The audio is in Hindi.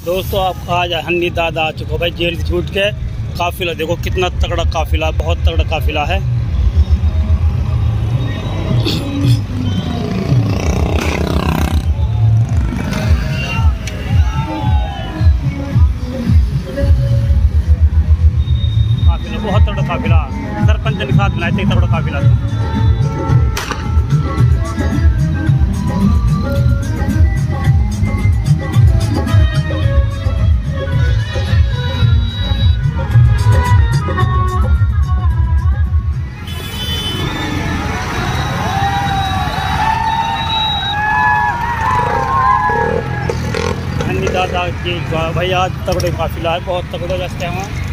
दोस्तों आप आज हन्नी दादा आ चुका भाई जेल से छूट के। काफिला देखो कितना तगड़ा काफिला, बहुत तगड़ा काफिला है। काफिला बहुत तगड़ा काफिला, सरपंच ने साथ बनाए थे, तगड़ा काफिला था। दादा की भाई आज तगड़े काफिला है, बहुत तगड़ा रास्ते हैं वहाँ।